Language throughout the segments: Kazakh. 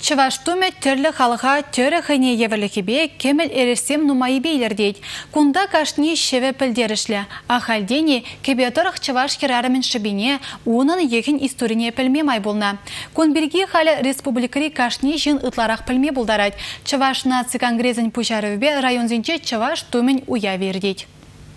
Чываш туме түрлі халыға түрі хыне еверлікебе кемел ересем нумайы бейлердейд. Кунда кашни шеве пілдерішлі. Ахалдені кебетырық чываш керарымен шыбине, оның егін историне пілме май болна. Кунберги халі республикари кашни жын ытларақ пілме болдарад. Чываш наци конгрезін пұжарывбе районзенче чываш тумен уя вердейд.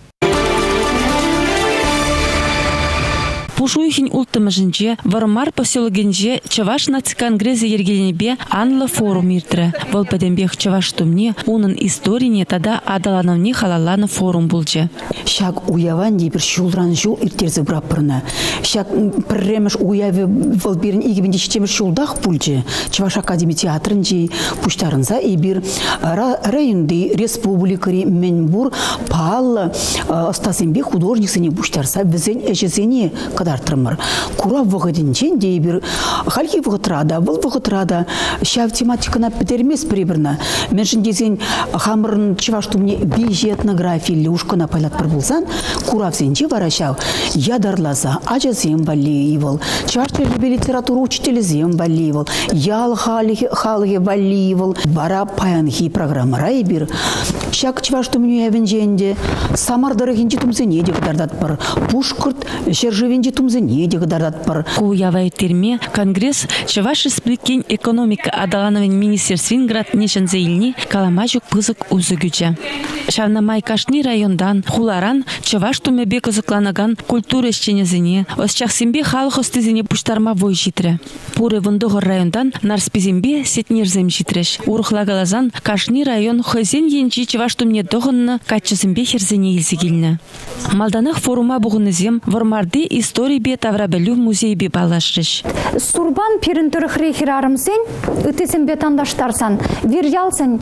Пушуихин ултымыжынче, Вармар поселогенче Чаваш наци-конгрезі ергеленебе анлы форум иртірі. Вол пәдембех Чаваш тумне, унын историне тада адаланавне халаланы форум булчы. Шак уяван дейбір шулран жул иртерзі браппырына. Шак пірреміш уявы валберін егебенде шетеміш шулдақ булчы. Чаваш академи театрын жей пуштарынса ебір районды республикари Менбур пал остасынбе художниксыне пуштарса бізен әжізене дартрымыр. Кура вғыдынчен дейбір халки вғытрада, бұл вғытрада шав тематикана бідермес прибірна. Меншін дезен хамырын чываштумне бейжі этнографиялі ушқына пайлат бір болсан, кура взенче вара шав ядарлаза, ажазем балейвыл, чываштелі литературу учителізем балейвыл, ял халығы балейвыл, бара паянхи программара ебір. Шак чываштумне явенженде самардырығынче тумзене де қыдардат бір, пушқырт шержевенде тумзене де қыдардат бір. Куявай терме конгресс Чаваш республикин экономика адалановын министерствен град нешензейліне каламажук пызык узыгюча. Шавнамай кашни райондан хуларан Чаваш тумебе кызыкланаган культура ешченезіне, осчахсембе халық остезіне пуштарма вой житрі. Пуры вындығыр райондан нарспезембе сетнерзем житреш. Урухлагалазан кашни район хызен енчи Чаваш тумне доғынны качызембе херзене елзегілні. Малданах форума бұғынызем Вармарды истории бе таврабелю музей бе балашрыш. Сурбан перентурых рейхерарымсен, үтесен бетандаштарсан, вирялсен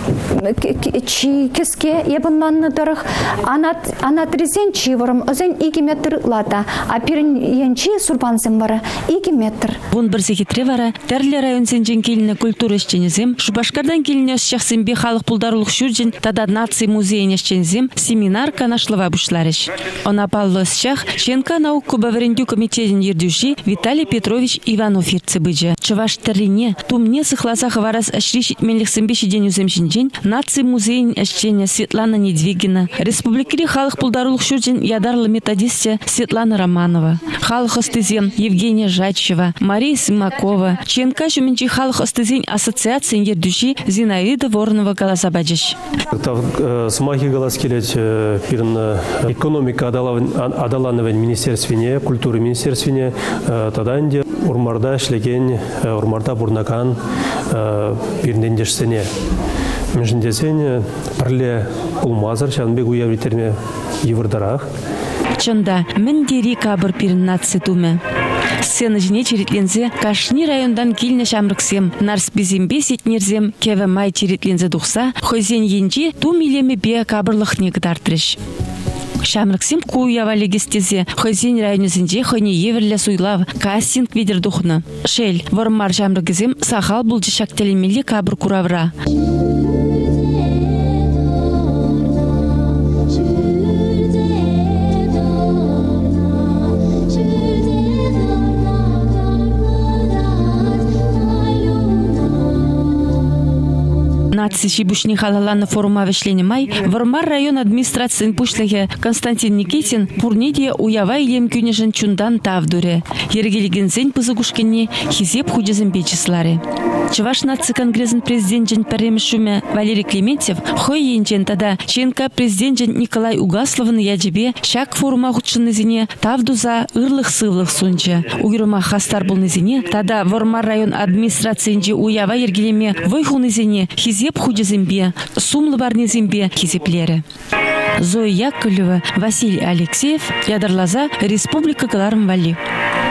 чи кеске ебынланны дырых, анатризен чи варым, өзен 2 метр лата, а перен енчи сурбансен вара 2 метр. Вон бірзекетре вара, тәрлі районсен жен келіні культура ішченезем, Шубашкардан келіні өсчақсен бе халық пулдарлық шүрджен, тада наци музейін ішченезем, семинар канашлыва бұшларыш. Она паллы өсчақ, Ченка наук кубаврендю комитетен ердюши Виталий Петрович Иванов ерцебыджа. Чаваш тәрлине, тумне сыхлазах вараз ашришит менлихсембеші ден үземшінжен, наци музейін әшчене Светлана Недвигина, республикари халық пулдарлық шүрджен ядарлы методисте Светлана Романова, халық остызен Евгения Жачева, Мария Симакова, Ченка жүменчи халық остызен ассоциациян ердюши Зинаида Воронова галазабаджиш. Смахи галас келет пирн экономика адалановын министерствине, культуры министерствине, таданде урмарда эшлеген, урмарда бурнакан бирнендешсене. Межіндесен пірле ұлмазыр, шанбек уявритерме евырдарақ. Чында, мен дери кабыр пирн наци туме. Сцена жіне черетлензе, кашни райондан келіне шамрыксем, нарспезембе сетнерзем, кеве май черетлензе дұқса, хозен енжи ту милеме бе кабырлық негдартрыш. Шамрыксем куява легестезе, хозен районезінде хойне еверлі суйлав, кастинг ведер дұхны. Шел, Вармар шамрыкзем сахал бұлжы шактелемелі кабыр куравра. Наци шибушни халаланы форума вешлени май, Вармар район администрациян пушлығы Константин Никитин пурнеде уява илем күнежін чундан тавдуре. Ергелігінзен пызыгушкенне хизеп худезін бечіслары. Чаваш наци конгрезін президентжен пәремішуме Валерий Клементьев хой енчен тада Ченка президентжен Николай Угасловын ядебе шак форума худшынызіне тавдуза ырлық сывлық сунчы. Уйрума хастар болнызіне тада Вармар район администрациянже уява ергелеме войхунызіне хизеп худезімбе, сумлы барнезімбе хизеплері. Зоя Яковлева, Василий Алексеев, Ядарлаза, Республика Галарм Вали.